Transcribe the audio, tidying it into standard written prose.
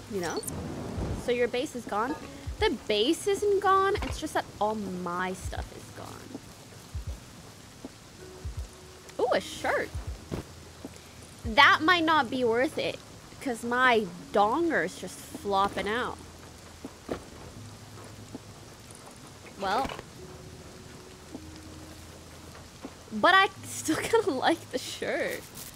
you know? So your base is gone. The base isn't gone, it's just that all my stuff is gone. Ooh, a shirt. That might not be worth it, because my donger's just flopping out. Well. But I still kind of like the shirt.